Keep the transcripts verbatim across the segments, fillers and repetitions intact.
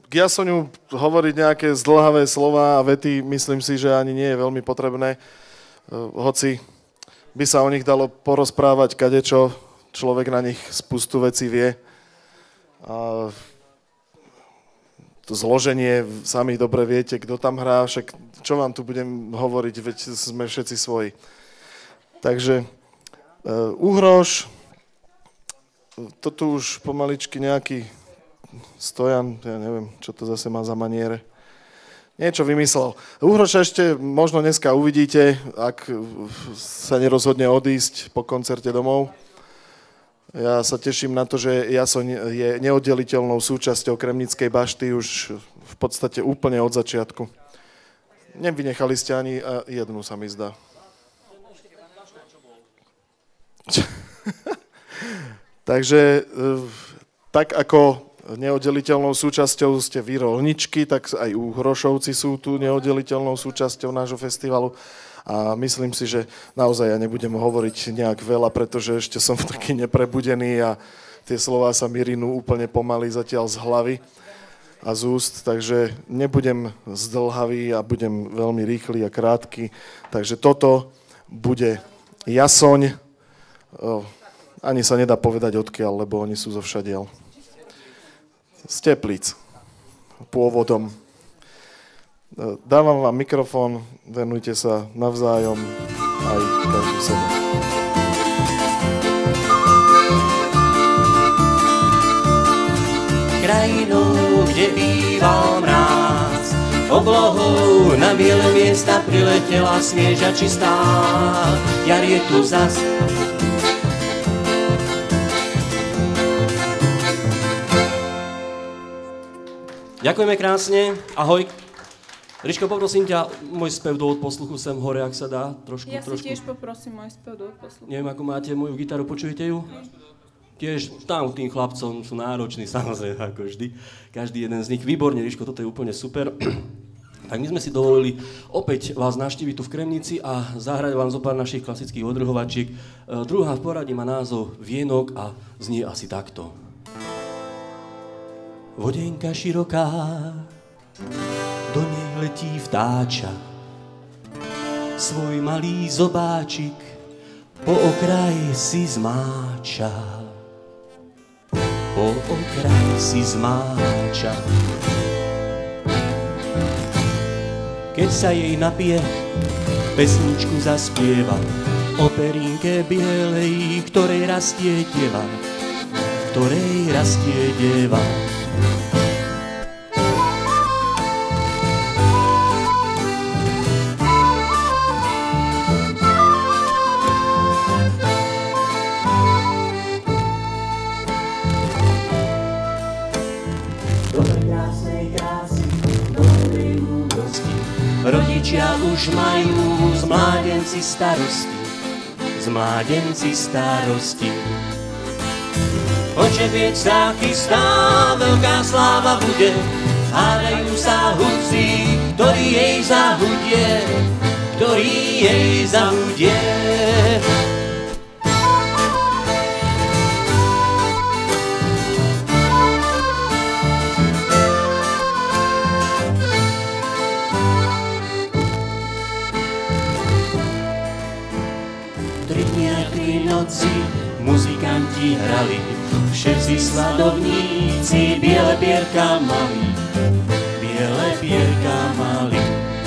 k Jasoniu hovoriť nejaké zdĺhavé slova a vety, myslím si, že ani nie je veľmi potrebné. Hoci by sa o nich dalo porozprávať kadečo, človek na nich spustu vecí vie. A to zloženie, sami dobre viete, kto tam hrá, však čo vám tu budem hovoriť, veď sme všetci svoji. Takže uh, Uhroš, to tu už pomaličky nejaký Stojan, ja neviem, čo to zase má za maniere, niečo vymyslel. Uhroša ešte možno dneska uvidíte, ak sa nerozhodne odísť po koncerte domov. Ja sa teším na to, že Jasoň je neoddeliteľnou súčasťou Kremnickej bašty už v podstate úplne od začiatku. Nevynechali ste ani jednu, sa mi zdá. Takže tak ako neoddeliteľnou súčasťou ste vy rolničky, tak aj Uhrošovci sú tu neoddeliteľnou súčasťou nášho festivalu. A myslím si, že naozaj ja nebudem hovoriť nejak veľa, pretože ešte som taký neprebudený a tie slová sa mi rinú úplne pomaly zatiaľ z hlavy a z úst, takže nebudem zdĺhavý a budem veľmi rýchly a krátky. Takže toto bude Jasoň. Ani sa nedá povedať odkiaľ, lebo oni sú zo všadiaľ. Z Teplíc, pôvodom. Dávam vám mikrofón, venujte sa navzájom aj každý sebe. Krajinou, kde býval mráz, oblohou na biele miesta priletela svieža čistá. Jar je tu zas. Ďakujeme krásne, ahoj. Ríško, poprosím ťa, môj spev do odposluchu sem hore, ak sa dá. Trošku, ja si trošku. tiež poprosím môj spev do odposluchu. Neviem, ako máte moju gitaru, počujete ju? Tiež tam tým chlapcom sú nároční, samozrejme, ako vždy. Každý jeden z nich. Výborne, Ríško, toto je úplne super. Tak my sme si dovolili opäť vás navštíviť tu v Kremnici a zahrať vám zo pár našich klasických odrhovačiek. Druhá v poradí má názov Vienok a znie asi takto. Vodenka široká, do nej letí vtáča, svoj malý zobáčik po okraj si zmáča, po okraj si zmáča. Keď sa jej napije, pesničku zaspieva o perínke bielej, ktorej rastie deva, ktorej rastie deva. Rodičia už majú z mládenci starosti, z mládenci starosti. Očepiec sa chystá, veľká sláva bude, hádajú sa hudci, ktorý jej zahudie, ktorý jej zahudie. Noci muzikanti hrali, všetci sladovníci biele pierka mali, biele pierka mali.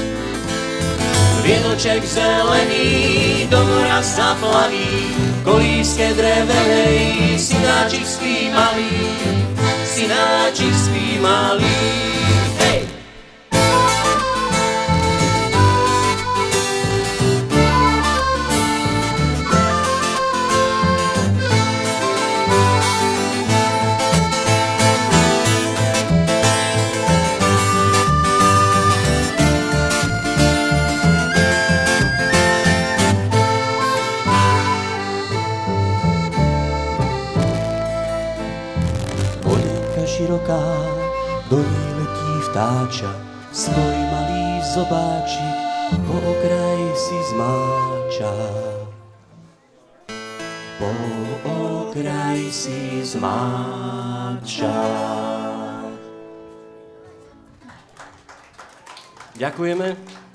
Vienoček zelený do mora sa plaví, kolíske drevenej, synáčik spí malý, synáčik spí malý. Hej! Široká, do nej letí vtáča, svoj malý zobáčik po okraj si zmáča. Po okraj si zmáča. Ďakujeme.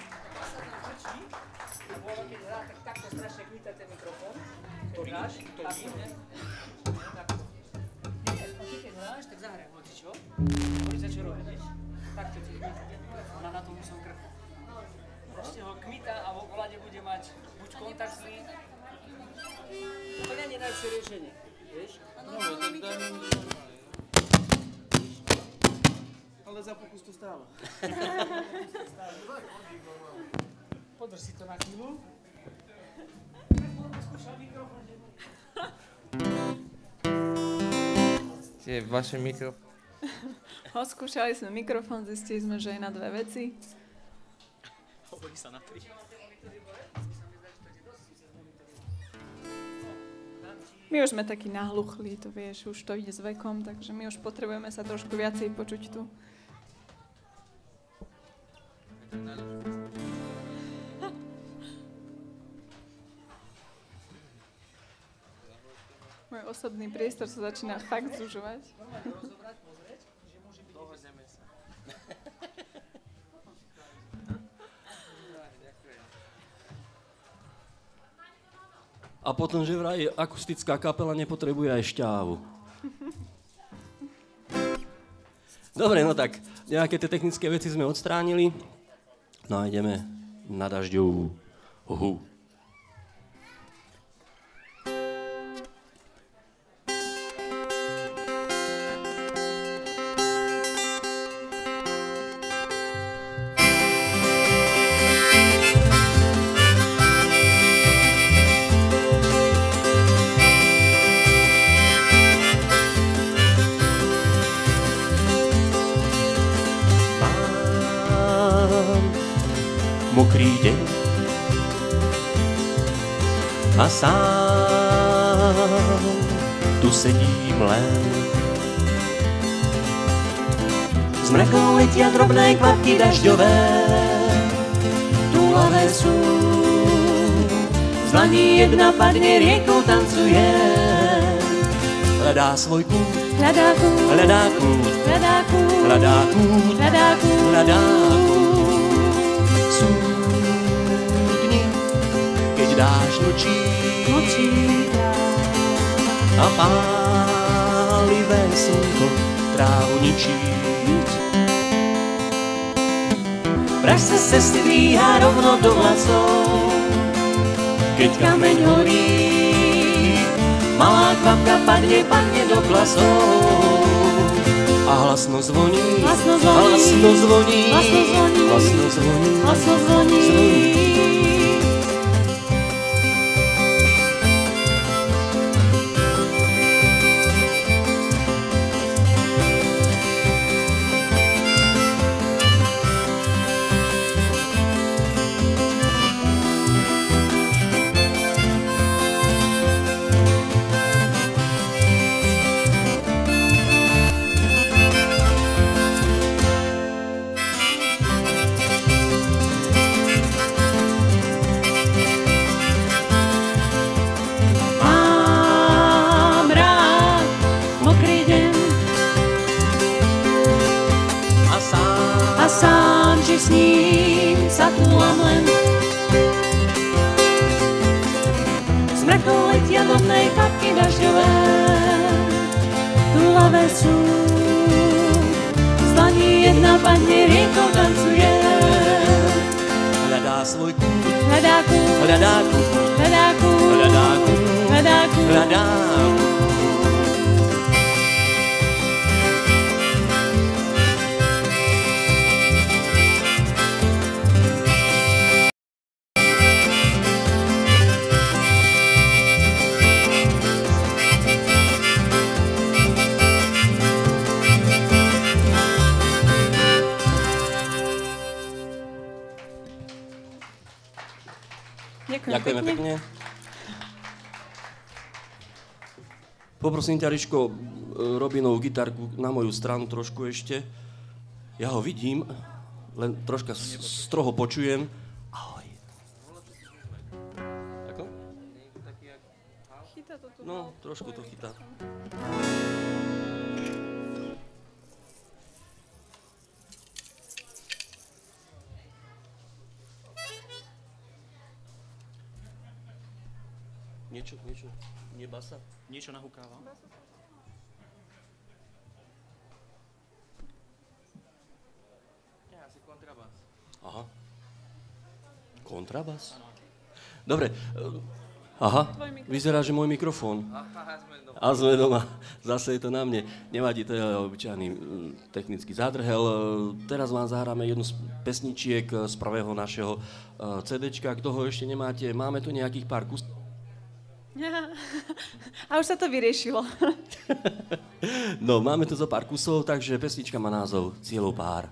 Proste ho kmita a vo vlade bude mať buď kontakt zlý. To nie je najlepšie riešenie, vieš? No, tak dajme mu to normálne. Ale za pokus to stáva. Podrž si to na chvíľu. Skúšal mikrofón, že... Tie vaše mikrofón. Oskúšali sme mikrofón, zistili sme, že je na dve veci. Hovorí sa na tri. My už sme takí nahluchlí, to vieš, už to ide s vekom, takže my už potrebujeme sa trošku viacej počuť tu. Môj osobný priestor sa začína fakt zužovať. Dohodneme sa. A potom, že vraj akustická kapela nepotrebuje aj šťávu. Dobre, no tak, nejaké tie technické veci sme odstránili. No a ideme na dažďovú hu. Mokrý deň a sám tu sedím len. Z mrakou letia drobné kvapky dažďové, túlavé sú. Z dlaní jedna padne, riekou tancuje. Hľadá svoj kút, Hľadá kút, hľadá kút, hľadá kút, hľadá kút, hľadá kút, hľadá kút. Sú dni, keď dáš mlčí, mlčí a pálivé slnko trávu ničí. Praž sa cesty dvíha rovno do vlasov, keď kameň horí, malá kvapka padne, padne do klasov. A hlasno zvoní, Hlasno zvoní, hlasno zvoní, hlasno zvoní, hlasno zvoní, hlasno zvoní. S ním sa túlam len. Z mrakou letia drobné kapky dažďové, túlavé sú. Z dlaní jedna padne, riekou tancuje. Hľadá svoj kút, Hľadá kút, hľadá kút, hľadá kút, hľadá kút, hľadá kút. hľadá kút. Ďakujeme pekne. Poprosím ťa, Riško, Robinovú gitarku na moju stranu trošku ešte. Ja ho vidím, len troška stroho počujem. Ahoj. Ako? Chytá to tu. No, trošku to chytá. Niečo, niečo, nie basa? Niečo nahúkáva. Ja, asi kontrabas. Aha. Kontrabas? Dobre. Aha, vyzerá, že môj mikrofón. Aha, sme doma. A sme doma. Zase je to na mne. Nevadí, to je obyčajný technický zádrhel. Teraz vám zahráme jednu z pesničiek z prvého našeho CDčka. Kto ho ešte nemáte, máme tu nejakých pár kusov. A už sa to vyriešilo. No, máme tu zo pár kusov, takže pesnička má názov Cieľov pár.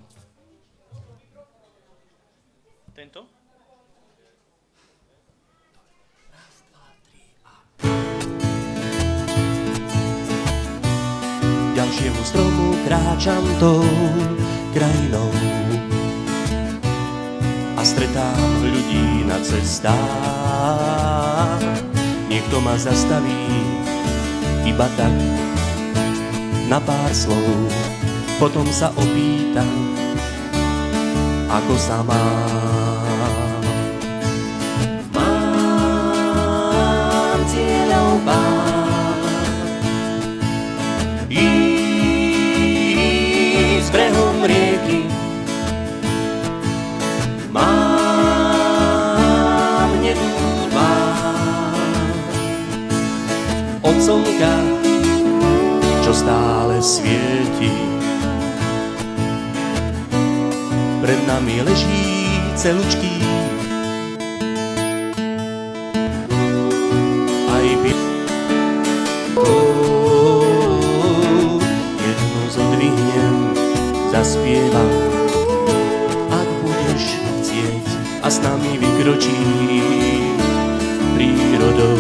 Tento? Ďalšiemu stromu kráčam tou krajinou a stretám ľudí na cestách. Niekto ma zastaví iba tak na pár slov, potom sa opýta, ako sa mám. Mám cieľov pár, ísť brehom rieky. Mám hnedú tvár od slnka, čo stále svieti. Pred nami leží celučký aj pietko. Jednu zodvihnem, zaspievam, ak budeš chcieť, a s nami vykročí prírodou.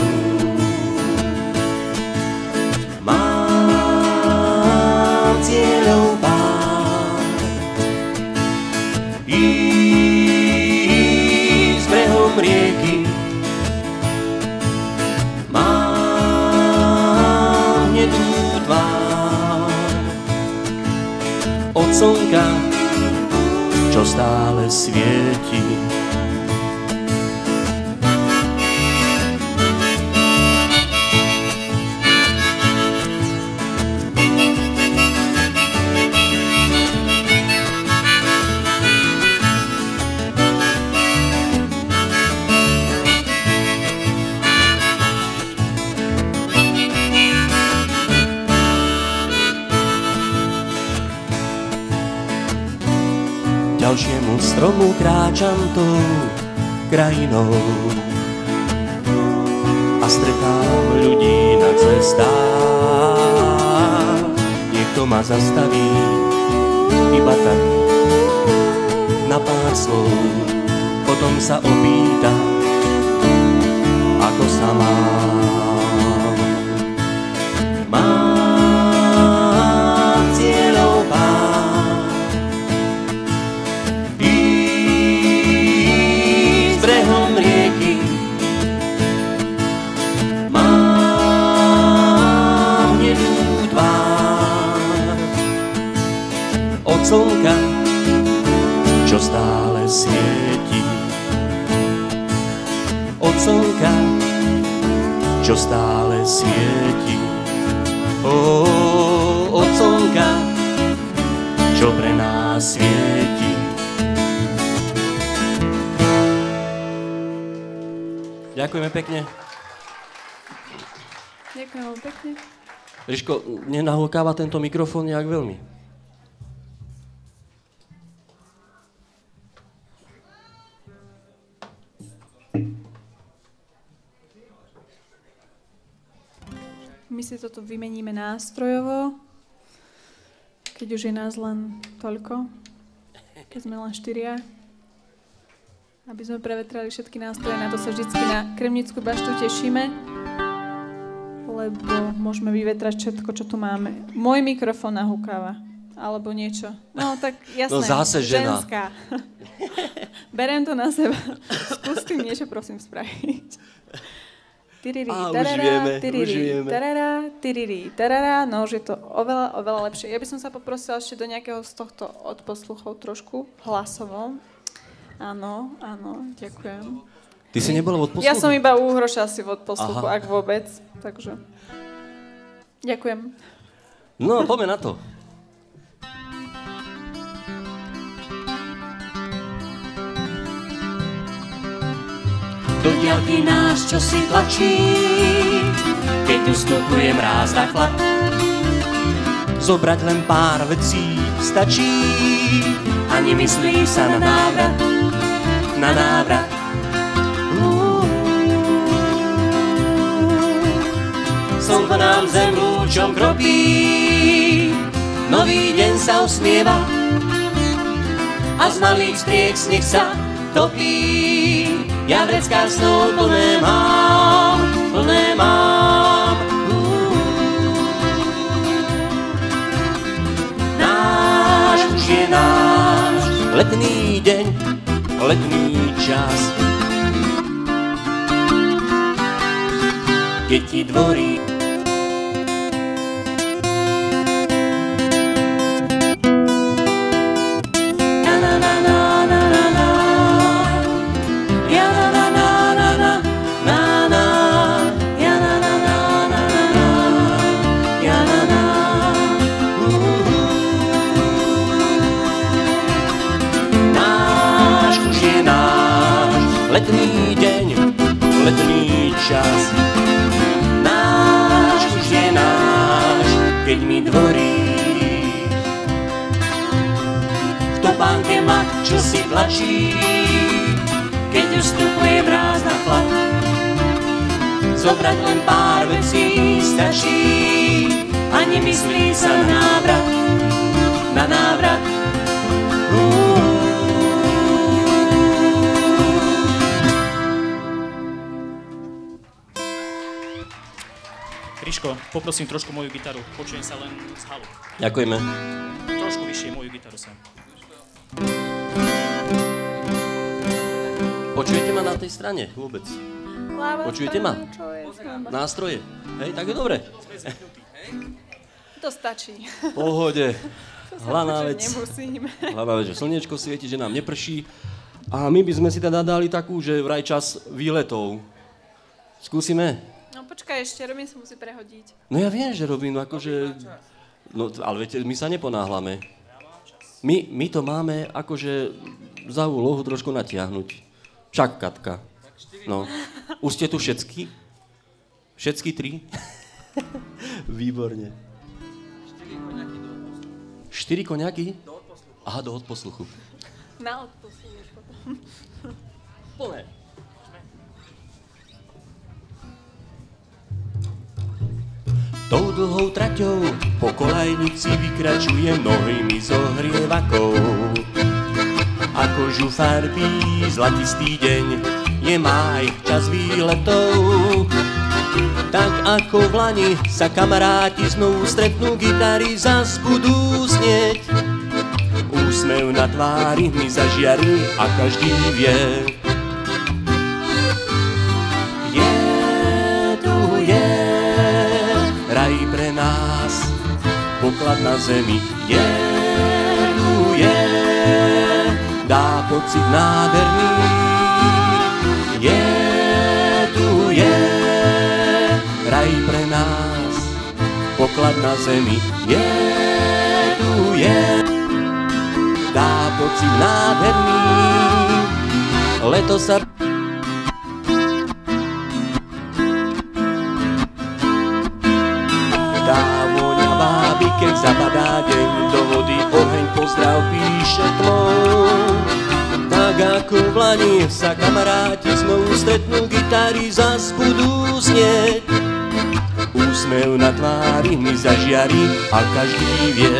Mám cieľov pár, ísť brehom rieky. Mám hnedú tvár od slnka, čo stále svieti. Ďalšiemu stromu kráčam tou krajinou a stretám ľudí na cestách. Niekto ma zastaví iba tak na pár slov, potom sa opýta, ako sa mám. Mám cieľov pár, brehom rieky. Mám hnedú tvár od slnka, čo stále svieti. Od slnka, čo stále svieti. Ó, od slnka, čo pre nás svieti. Ďakujeme pekne. Ďakujem veľmi pekne. Ríško, nenahlkáva tento mikrofón nejak veľmi? My si toto vymeníme nástrojovo, keď už je nás len toľko, keď sme len štyria. Aby sme prevetrali všetky nástroje, na to sa vždycky na Kremnickú baštu tešíme, lebo môžeme vyvetrať všetko, čo tu máme. Môj mikrofón nahúkáva, alebo niečo. No tak jasné, no zase žena. Ženská. Beriem to na seba. Skús tým niečo, prosím, spraviť. Tiriri, Á, tarara, už vieme, tiriri, už vieme. Tarara, tiriri, tarara, no už je to oveľa, oveľa lepšie. Ja by som sa poprosila ešte do nejakého z tohto odposluchov trošku hlasovo. Áno, áno, ďakujem. Ty si nebola v odposluchu? Ja som iba u Hroša asi v odposluchu, Aha. ak vôbec. Takže... Ďakujem. No, poďme na to. Do diaľky nás čosi tlačí, keď ustupuje mráz na chlad. Zobrať len pár vecí stačí, Ani myslí sa na návrat, na návrat. Slnko nám zem lúčom kropí, nový deň sa usmieva a z malých striek sneh sa topí. Ja vrecká snov plné mám, plné mám. Náš už je náš letný deň, letný čas. keď ti dvorí. Letný deň, letný čas. Náš už je náš, keď mi dvorí. V topánke ma čosi tlačí, keď ustupuje mráz na chlad. Zobrať len pár vecí stačí, ani myslí sa na návrat, na návrat. Ríško, poprosím trošku moju gitaru. Počujem sa len z halu. Ďakujeme. Trošku vyššie moju gitaru sem. Počujete ma na tej strane vôbec? Láva, Počujete ma? Čo je? Nástroje? Hej, tak je dobre. To stačí. Pohode. To sa Hlavná počuť vec. nemusím. Hlavná vec, že slniečko svieti, že nám neprší. A my by sme si teda dali takú, že vraj čas výletov. Skúsime? No počkaj ešte, Robin sa musí prehodiť. No ja viem, že Robin, akože... No, ale viete, my sa neponáhľame. My, my to máme akože za úlohu trošku natiahnuť. Však, Katka. No. Už ste tu všetky? Všetky tri? Výborne. Štyri koňaky? Do odposluchu. Aha, do odposluchu. Na odposluch potom. Plné. Tou dlhou traťou po kolajnici vykračuje nohami zohrievakou. Ako žufarbí zlatistý deň, je máj čas výletov. Tak ako v lani sa kamaráti znovu stretnú, gitary zas budú znieť. Úsmev na tvári mi zažiari a každý vie. Je tu je raj pre nás, poklad na zemi. Je tu je, dá pocit nádherný. Je tu je raj pre nás, poklad na zemi. Je tu je, dá pocit nádherný. Leto sa keď zapadá deň, do vody oheň pozdrav píše tmou. Tak ako v lani sa kamaráti znovu stretnú, gitary zas budú znieť. Úsmev na tvári mi zažiari a každý vie.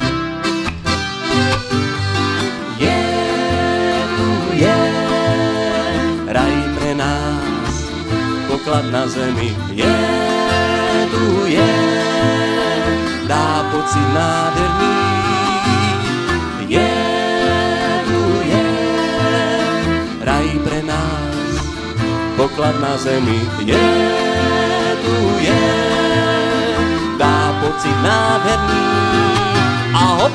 Je tu je raj pre nás, poklad na zemi. Je tu je, dá pocit nádherný. Je tu je raj pre nás, poklad na zemi. Je tu je, dá pocit nádherný. A hop!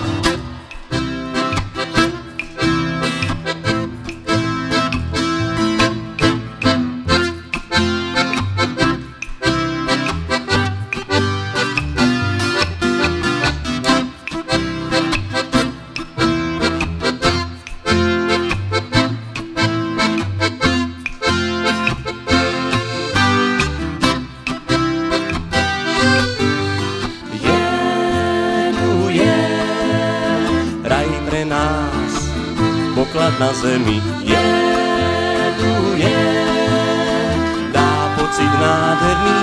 pre nás poklad na zemi. Je tu, je, dá pocit nádherný.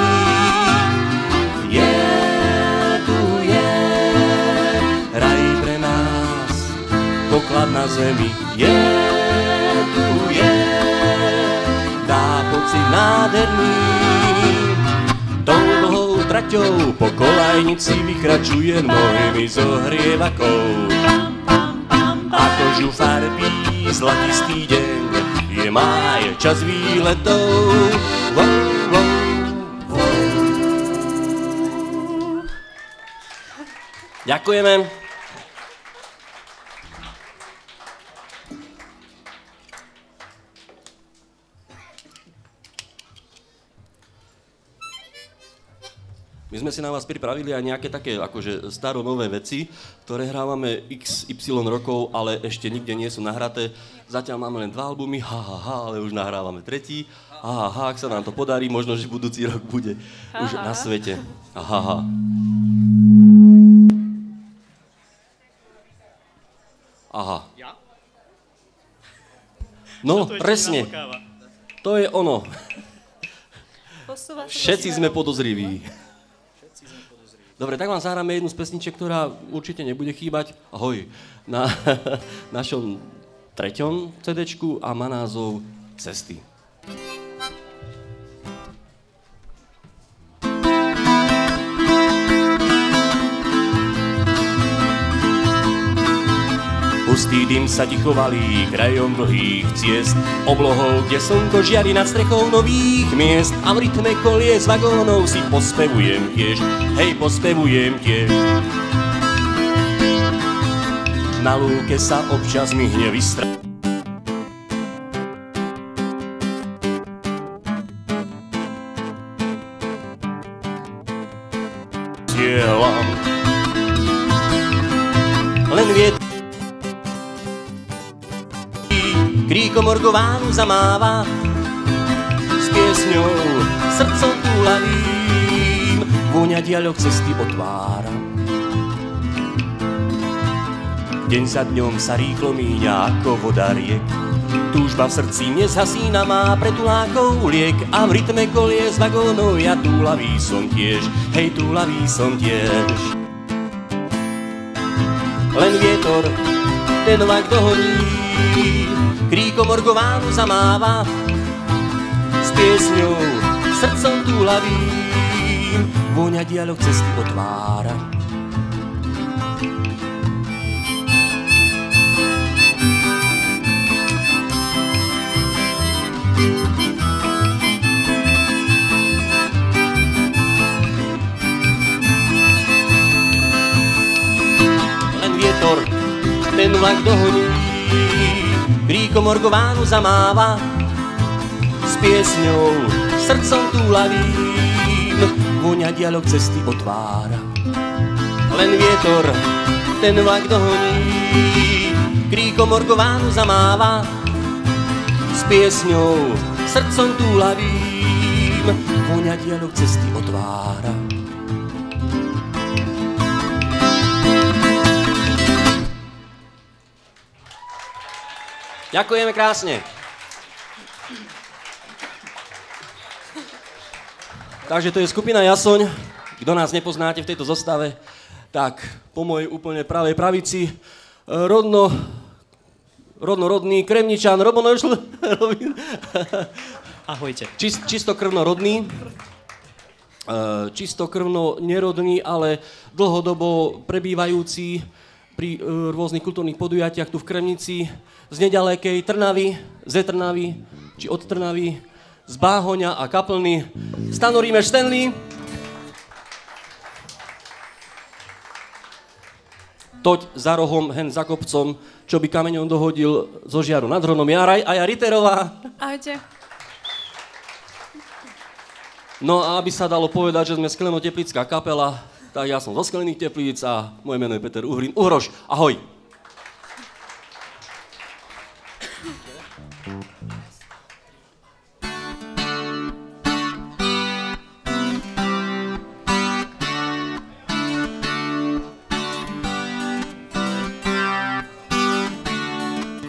Je tu, je, raj pre nás poklad na zemi. Je tu, je, dá pocit nádherný. Tou dlhou traťou po kolajnici vykračuje mnohými zohrievakou. Ako žufarbí zlatistý deň, je máj, čas výletov. Wow, wow, wow. Ďakujeme. My sme si na vás pripravili aj nejaké také akože staro-nové veci, ktoré hrávame iks ypsilon rokov, ale ešte nikde nie sú nahraté. Zatiaľ máme len dva albumy, ha, ha, ha, ale už nahrávame tretí. Ha, ha, ha, ak sa nám to podarí, možno, že budúci rok bude ha, už ha. Na svete. Aha, ha. Aha. No, presne. To je ono. Všetci sme podozriví. Dobre, tak vám zahráme jednu z pesniček, ktorá určite nebude chýbať. Ahoj. Na našom treťom cédéčku a má názov Cesty. Hustý dym sa ticho valí krajom dlhých ciest, oblohou, kde slnko žiari nad strechou nových miest. A v rytme kolies vagónov si pospevujem tiež, hej, pospevujem tiež. Na lúke sa občas myhne vystra... Cieľam len viet... Kríkom orgovánu zamáva, s piesňou srdcom túlavým, vôňa diaľok cesty otvára. Deň za dňom sa rýchlo míňa ako voda riek, túžba v srdci nezhasína má pre tulákov liek. A v rytme kolie z vagónov ja túlavý som tiež, hej, túlavý som tiež. Len vietor ten vlak dohoní, kríkom orgovánu zamáva, s piesňou srdcom túlavým, vôňa diaľok cesty otvára. Len vietor ten vlak dohoní, kríkom orgovánu zamáva, s piesňou srdcom túlavým, vôňa diaľok cesty otvára. Len vietor ten vlak dohoní, kríkom orgovánu zamáva, s piesňou srdcom túlavým, vôňa diaľok cesty otvára. Ďakujeme krásne. Takže to je skupina Jasoň. Kto nás nepoznáte v tejto zostave, tak po mojej úplne pravej pravici rodno, rodnorodný Kremničan Robo Neuschl. Ahojte. Čist, čistokrvno rodný, čistokrvno nerodný, ale dlhodobo prebývajúci pri rôznych kultúrnych podujatiach tu v Kremnici, z nedalekej Trnavy, ze Trnavy, či od Trnavy, z Báhoňa a Kaplny, Stano Rímeš Stanley. Toť za rohom, hen za kopcom, čo by kameňom dohodil zo žiaru nad Hronom Jaraj a ja Riterová. Ahojte. No a aby sa dalo povedať, že sme Skleno-Teplická kapela, tak ja som zo Sklených Teplíc a moje meno je Peter Uhrin. Uhroš, ahoj.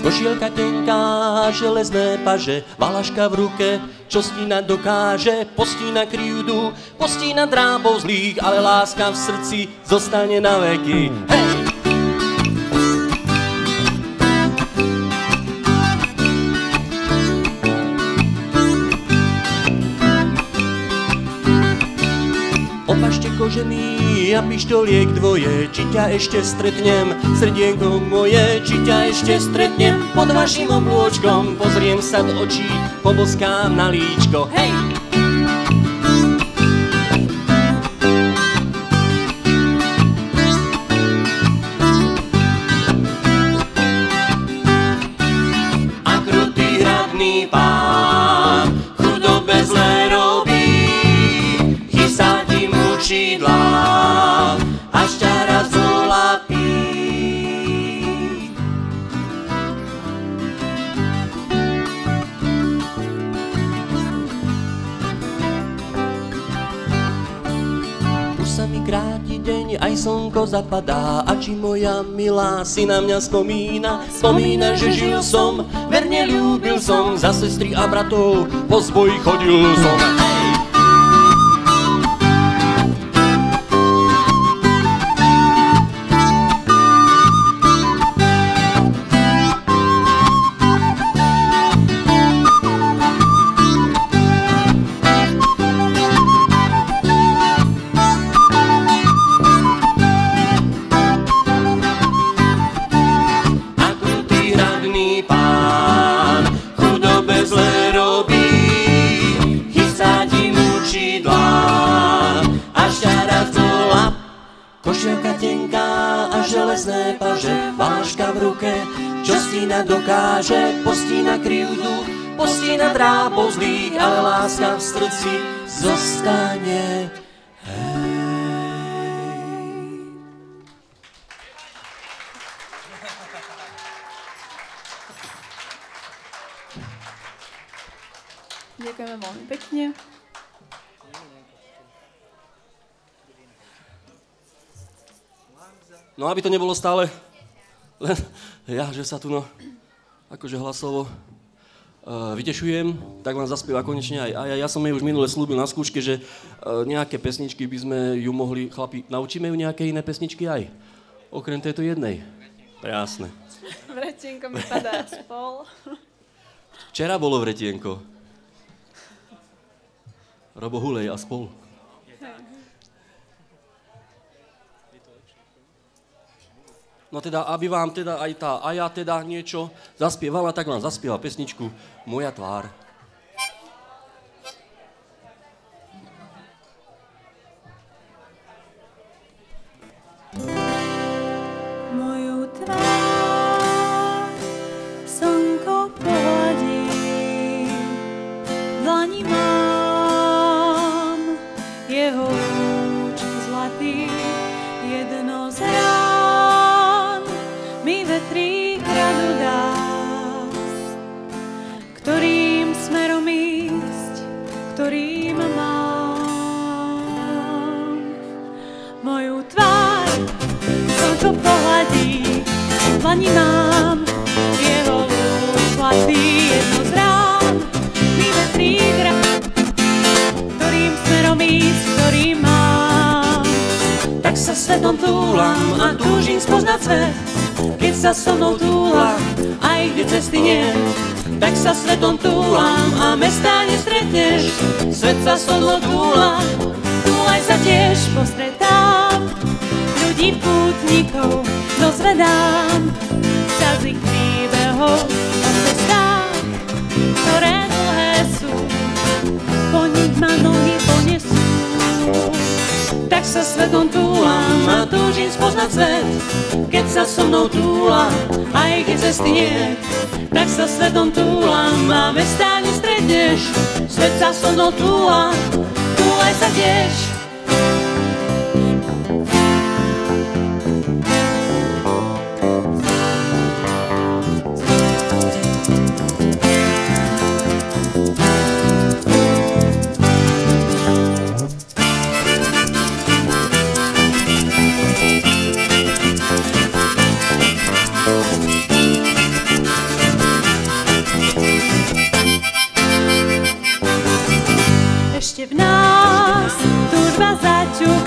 Košielka tenká, železné paže, valaška v ruke, čo stínať dokáže, postína krivdu, postína drábov zlých, ale láska v srdci zostane na veky. Hej! Opašte kožený a pištoliek dvoje, či ťa ešte stretnem, srdienko moje, či ťa ešte stretnem pod vašim oblôčkom, pozriem sa do očí, poboskám na líčko, hej! A krutý hradný pán chudobe zlé robí, chystá ti mučidlá, až ťa raz zolapí. Už sa mi kráti deň, aj slnko zapadá, a či moja milá si na mňa spomína, spomína, že žil som, verne ľúbil som, za sestry a bratov po zboji chodil som. Košielka tenká a železné paže, váška v ruke, čo stínať dokáže, postína krivdu, postína drábov zlých, ale láska v srdci zostane. Ďakujeme veľmi pekne. No aby to nebolo stále len ja, že sa tu no akože hlasovo uh, vytešujem, tak vám zaspieva konečne aj Aja. Ja som jej už minule slúbil na skúške, že uh, nejaké pesničky by sme ju mohli, chlapi, naučíme ju nejaké iné pesničky aj? Okrem tejto jednej. Jasné. Vretienko mi padá spol. Včera bolo vretienko. Robo Hulej a spol. No teda, aby vám teda aj tá Aja teda niečo zaspievala, tak vám zaspieva pesničku Moja tvár. Moju tvár slnko pohladí, v dlani mám jeho lúč zlatý, jedno z rán mi vetrí hradu dá, ktorým smerom ísť, ktorým mám. Moju tvár slnko pohladí, v dlani mám jeho lúč zlatý, jedno z rán mi vetrí hradu, ktorým smerom ísť, ktorým mám. Tak sa svetom túlam a túžim spoznať svet, keď sa so mnou túla, aj kde cesty nie. Tak sa svetom túlam a mesta nestretneš, svet sa so mnou túla, túlaj sa tiež. Postretám ľudí pútnikov, dozvedám sa z ich príbehov o cestách, ktoré dlhé sú, po nich ma nohy ponesú. Tak sa svetom túlam a túžim spoznať svet, keď sa so mnou túla, aj keď cesty nie. Tak sa svetom túlam a mesta nestretneš, svet sa so mnou túla, túlaj sa tiež.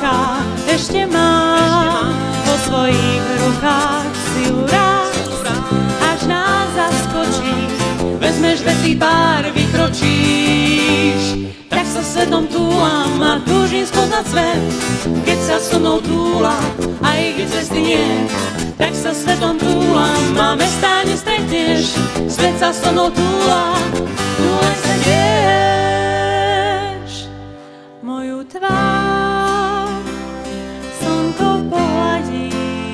rukách ešte mám, vo svojich rukách silu raz, až nás zaskočí, vezmeš veci pár, vykročíš. Tak sa svetom túlam a túžim spoznať svet, keď sa so mnou túla, aj keď cesty nie. Tak sa svetom túlam a mestá nestretneš, svet sa so mnou túla, túle sa tiež. Moju tvár slnko pohľadí,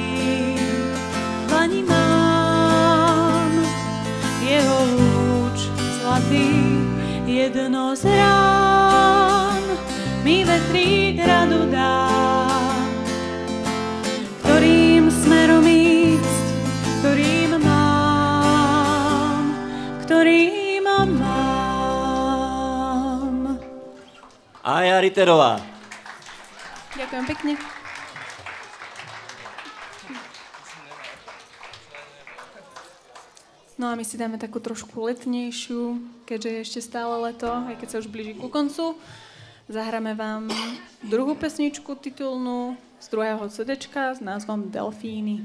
v dlani mám jeho lúč zlatý. Jedno z rán mi vetrík radu dá, ktorým smerom ísť, ktorým mám, ktorým mám. Aja Riterová. Ďakujem pekne. No a my si dáme takú trošku letnejšiu, keďže je ešte stále leto, aj keď sa už blíži ku koncu. Zahráme vám druhú pesničku titulnú z druhého cédečka s názvom Delfíny.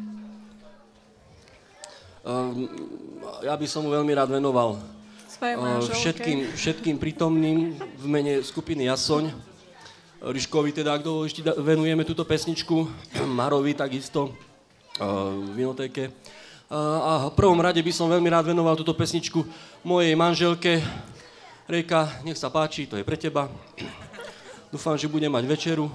Um, ja by som mu veľmi rád venoval uh, všetkým, všetkým prítomným v mene skupiny Jasoň. Ryškovi teda, ak dovolíš, venujeme túto pesničku, Marovi takisto, uh, v Vinotéke. A v prvom rade by som veľmi rád venoval túto pesničku mojej manželke. Rejka, nech sa páči, to je pre teba. Dúfam, že bude mať večeru.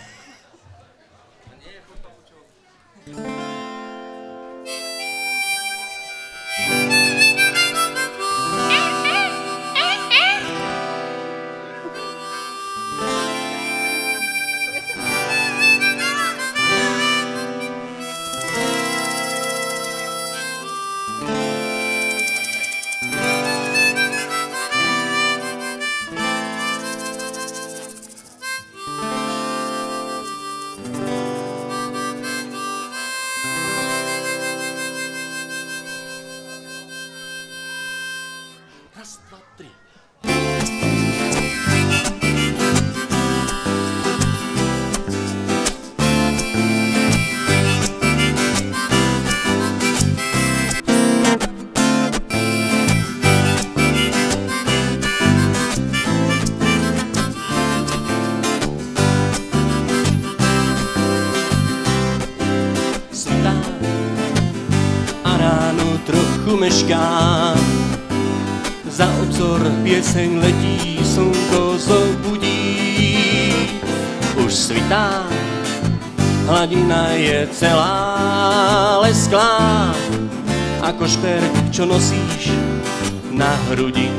Mešká, za obzor pieseň letí, slnko zobudí. Už svitá, hladina je celá lesklá, ako šperk, čo nosíš na hrudi.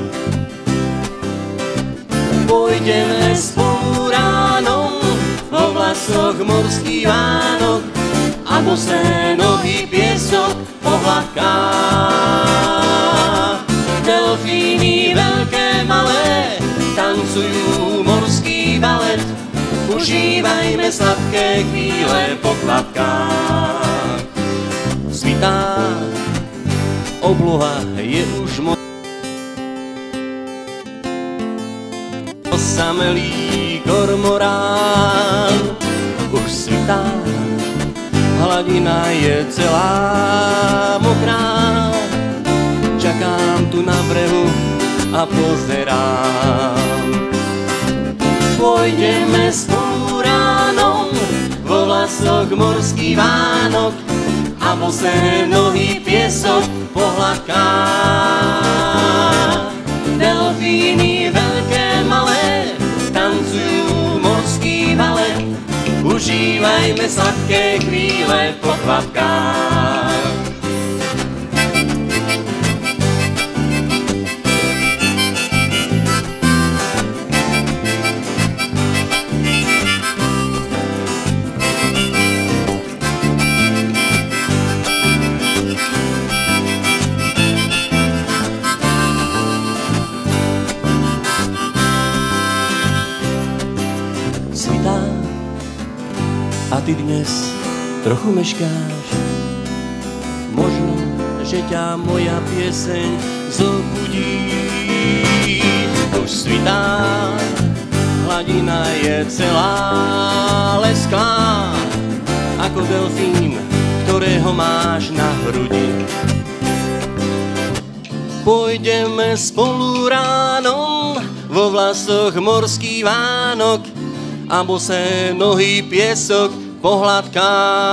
Pôjdeme spolu ránom, vo vlasoch morský Vánok a bosé nohy piesok pohľadká. Delfíny veľké, malé, tancujú morský balet. Užívajme sladké chvíle po kvapkách. Svitá, obloha je už moc. Osamelý kormorán už svitá, hladina je celá mokrá. Čakám tu na brehu a pozerám. Pôjdeme spolu ránom, vo vlasoch morský Vánok a bosé nohy piesok pohľadká. Delfíny veľké, malé, tancujú morský balet. Užívajme sladké chvíle po kvapkách. A ty dnes trochu meškáš, možno, že ťa moja pieseň zobudí. Už svitá, hladina je celá lesklá, ako delfín, ktorého máš na hrudi. Pôjdeme spolu ráno, vo vlasoch morský Vánok a bosé nohy piesok pohľadká.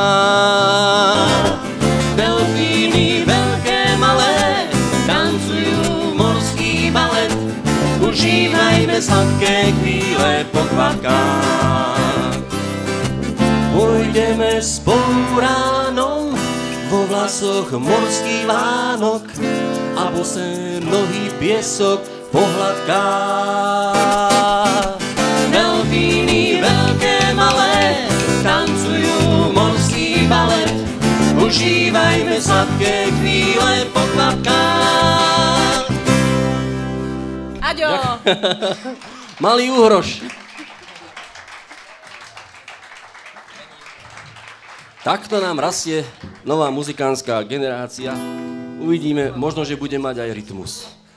Delfíny veľké, malé, tancujú morský balet, užívajme sladké chvíle po kvapkách. Pôjdeme spolu ráno, vo vlasoch morský Vánok a bosé nohy piesok pohľadká. Delfíny veľké, malé, tancujú morský balet, užívajme sladké chvíle po kvapkách. Aďo! Malý úhroš. Takto nám rastie nová muzikánska generácia. Uvidíme, možno, že bude mať aj rytmus.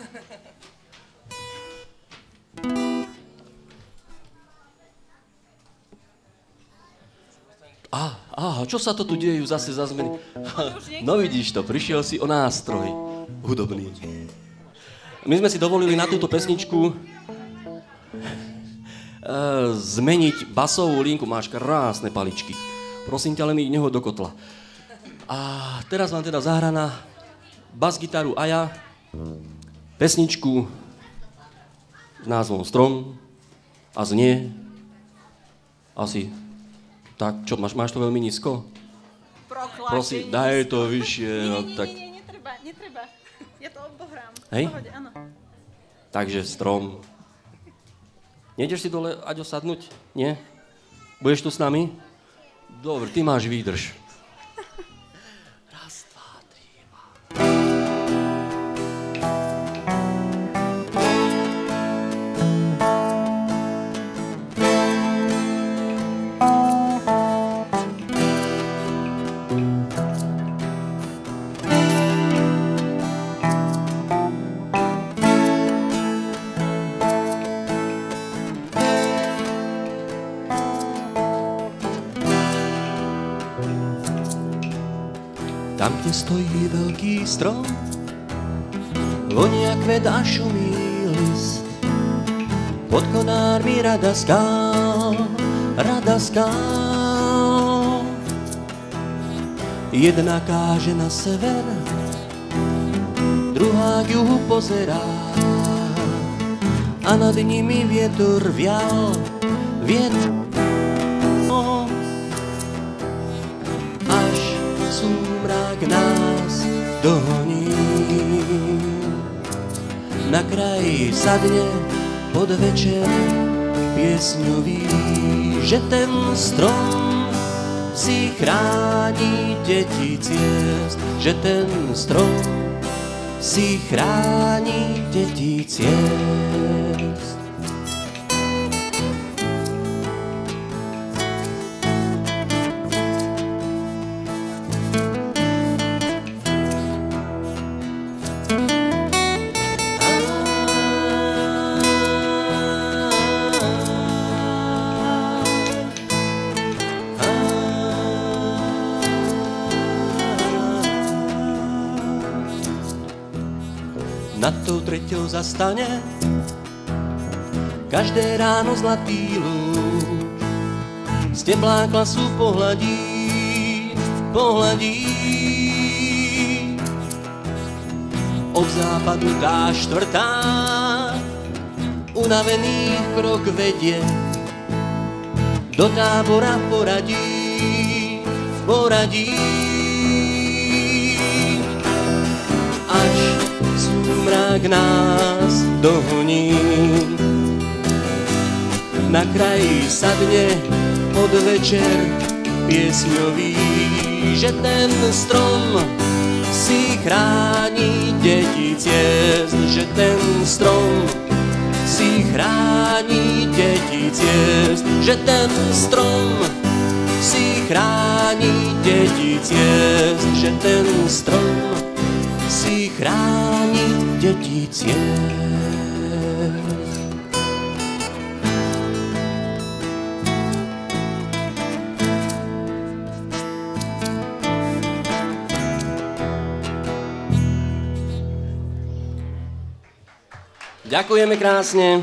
Á, á, čo sa to tu dejú zase za zmeny? No vidíš to, prišiel si o nástroj hudobný. My sme si dovolili na túto pesničku zmeniť basovú linku. Máš krásne paličky. Prosím ťa, len ich nehoď do kotla. A teraz vám teda zahraná bas-gitaru Aja, pesničku s názvom Strom a znie asi tak, čo, máš, máš to veľmi nízko? Prokláčenie. Prosím, daj to vyššie. Nie, nie, no, nie, tak... nie, nie, netreba, netreba. Ja to obohrám. Hej? V pohode, áno. Takže Strom. Nejdeš si dole, Aďo, sadnúť? Nie? Budeš tu s nami? Dobre, ty máš výdrž. Raz, dva, tri, dva. Tam, kde stojí veľký strom, vonia kvet a šumí list. Pod konármi rada skál, rada skál. Jedna káže na sever, druhá k juhu pozerá a nad nimi vietor vial, vietor. Súmrak nás dohoní. Na kraji sadne pod večer piesňový, že ten strom si chrání deti ciest, že ten strom si chrání deti ciest. Nad tou treťou zastane každé ráno zlatý lúč, z teplá klasu pohľadí, pohľadí. Od západu tá štvrtá unavených krok vedie, do tábora poradí, poradí. Až súmrak nás dohoní, na kraji sadne pod večer piesňový, že ten strom si chráni deti ciest, že ten strom si chráni deti ciest, že ten strom si chráni deti ciest, že ten strom si chráni deti ciest. Ďakujeme krásne.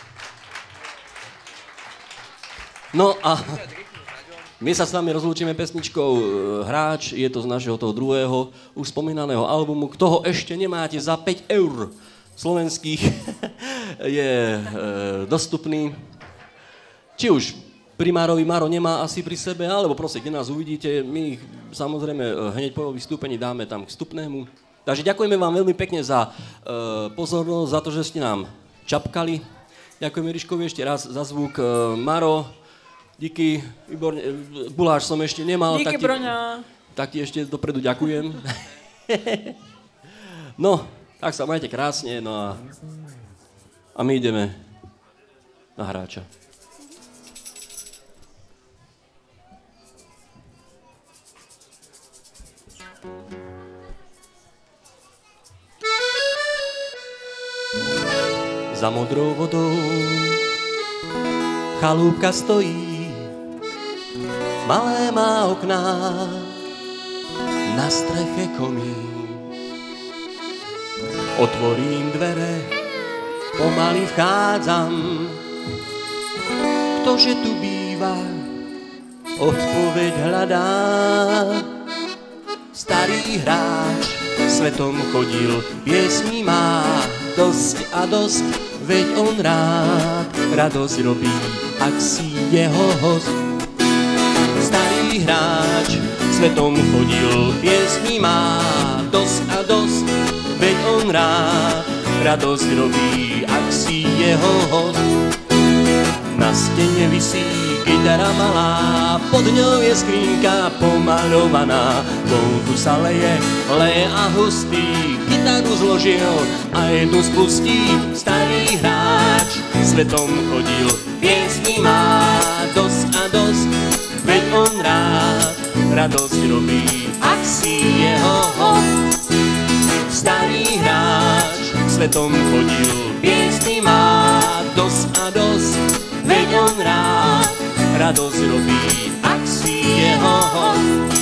No a my sa s vami rozlúčime pesničkou Hráč, je to z našeho toho druhého, už spomínaného albumu. Kto ho ešte nemáte za päť eur slovenských, je e, dostupný. Či už primárovi Maro nemá asi pri sebe, alebo proste, kde nás uvidíte, my ich samozrejme hneď po vystúpení dáme tam k vstupnému. Takže ďakujeme vám veľmi pekne za e, pozornosť, za to, že ste nám čapkali. Ďakujeme Riškovi ešte raz za zvuk. E, Maro, díky, výborne. Guláš som ešte nemal. Díky, tak ti, Broňa. Tak ti ešte dopredu ďakujem. No, tak sa majte krásne, no a, a my ideme na Hráča. Za modrou vodou chalúbka stojí, malé má okná, na streche komín. Otvorím dvere, pomaly vchádzam, ktože tu býva, odpoveď hľadá. Starý hráč svetom chodil, piesní má dosť a dosť, veď on rád radosť robí, ak si jeho host. Starý hráč svetom chodil, piesní má dosť a dosť, veď on rád radosť robí, ak si jeho host. Na stene visí kytara malá, pod ňou je skrínka pomaľovaná, vonku sa leje, leje a hustý, kytaru zložil a jednu spustí. Starý hráč svetom chodil, piesní má dosť a dosť, veď on rád radosť robí, ak si jeho host. Starý hráč svetom chodil, piesní má dosť a dosť, veď on rád radosť robí, ak si jeho host.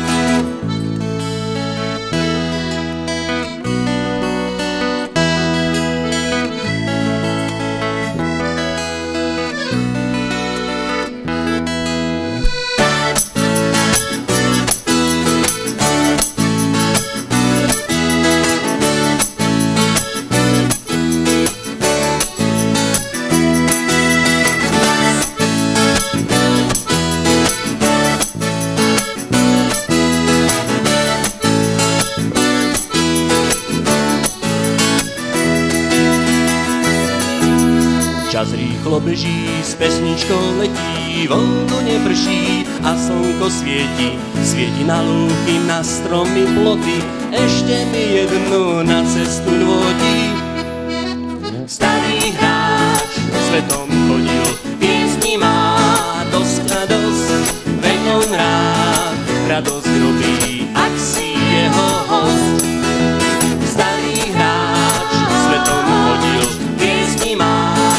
Čas rýchlo beží, s pesničkou letí, vonku neprší a slnko svieti. Svieti na lúky, na stromy, ploty, ešte mi jednu na cestu nôti. Starý hráč svetom chodil, piesní má dosť a dosť, veď on rád radosť robí, ak si jeho host. Starý hráč svetom chodil, piesní má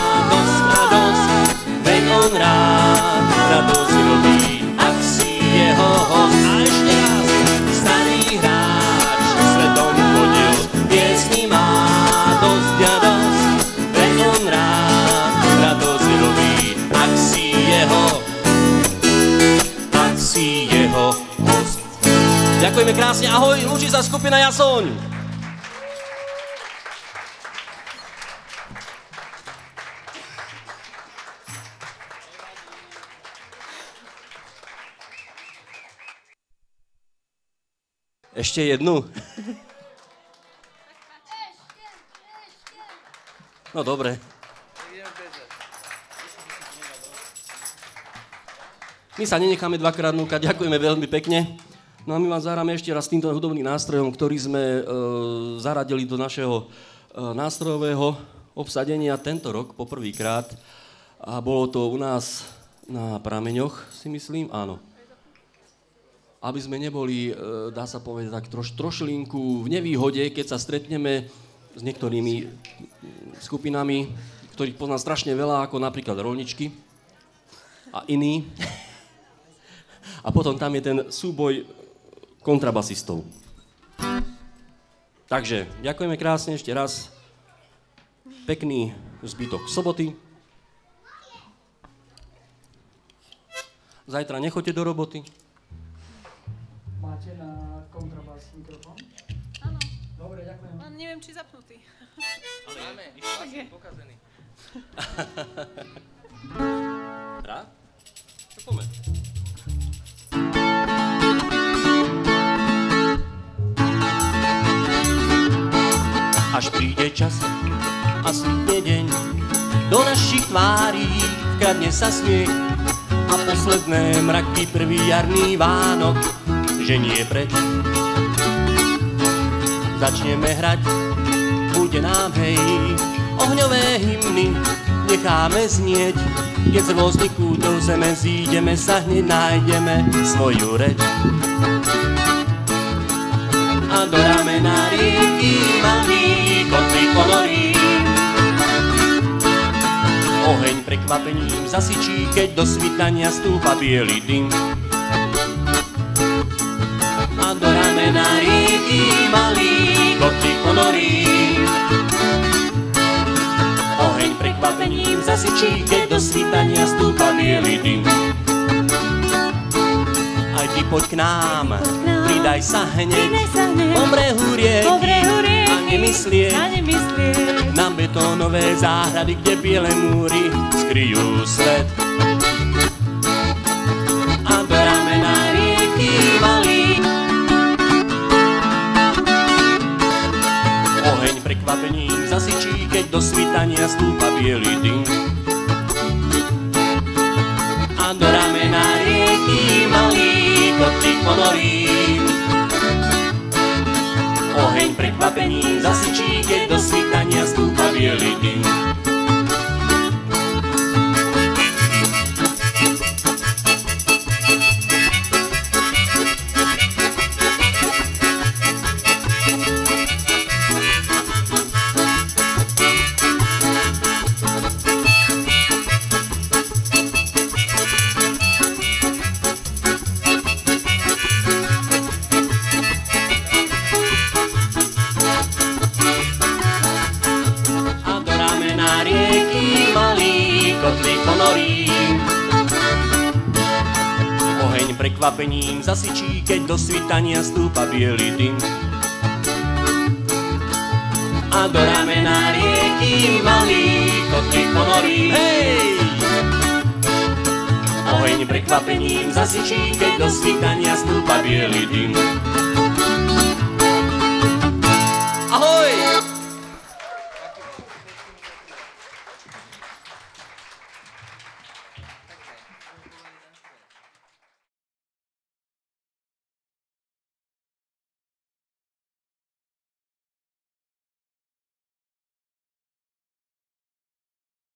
on rád radosť robí, ak si jeho host. A ešte raz, starý hráč svetom chodil, piesní má dosť a dosť, veď on rád radosť robí, ak si jeho, ak si jeho host. Ďakujeme krásne, ahoj, lúči sa skupina Jasoň. Ešte jednu? No dobre. My sa nenecháme dvakrát núkať, ďakujeme veľmi pekne. No a my vám zahráme ešte raz týmto hudobným nástrojom, ktorý sme e, zaradili do našeho e, nástrojového obsadenia tento rok poprvýkrát. A bolo to u nás na Prameňoch, si myslím, áno. Aby sme neboli, dá sa povedať, tak troš, trošlinku v nevýhode, keď sa stretneme s niektorými skupinami, ktorých poznám strašne veľa, ako napríklad Rolničky a iní. A potom tam je ten súboj kontrabasistov. Takže, ďakujeme krásne ešte raz. pekný zbytok soboty. Zajtra nechoďte do roboty. Máte na kontrabás mikrofón? Áno. Dobre, ďakujem. Len neviem, či zapnutý. Ale máme, išlo asi pokazený. Rád? Čo poďme? Až príde čas a svitne deň, do našich tvárí vkradne sa smiech a posledné mraky prvý jarný Vánok ženie preč. Začneme hrať, bude nám hej, ohňové hymny necháme znieť, keď z rôznych kútov zeme zídeme sa hneď nájdeme svoju reč. A do ramena rieky malý kotlik ponorí. Oheň prekvapením zasyčí, keď do svitania stúpa biely dym. A do ramena rieky malý kotlik ponorí. Oheň prekvapením zasyčí, keď do svitania stúpa biely dym. Aj ty poď k nám, pridaj sa hneď po brehu rieky a nemyslieť na betónové záhrady, kde biele múry skryjú svet. A do ramena rieky malý oheň prekvapením zasyčí, keď do svitania stúpa biely dym. A do ramena rieky malý kotlik ponorí. Oheň prekvapením zasyčí, keď do svitania stúpa biely dym. Prekvapením zasyčí, keď do svitania stúpa biely dym. A do ramena rieky malý kotlik ponorí. Hej! Oheň prekvapením zasyčí, keď do svitania stúpa biely dym. Ahoj!